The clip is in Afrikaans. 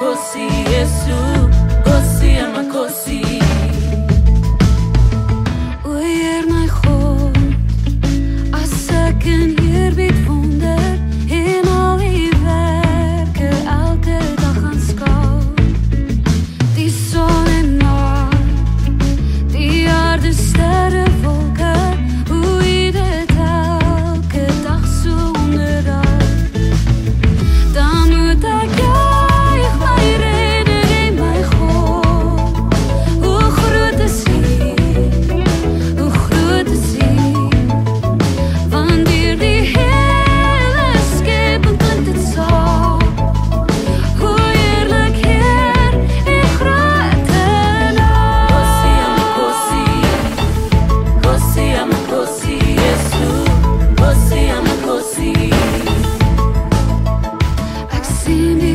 Yamakhosi, Yesu, Nkosi Yamakhosi. O Heer my God, as ek in Heer bied wonder en al die werke elke dag aanskou, die son en maan, die aarde, sterre, wolke, hoe U dit elke dag so onderhou, dan moet ek juig my Redder en my God. Hoe groot is U, hoe groot is U, want deur die hele skepping klink dit saam, hoe heerlik Heer en groot naam. Nkosi Yamakhosi, Yesu, Nkosi Yamakhosi. Ek sien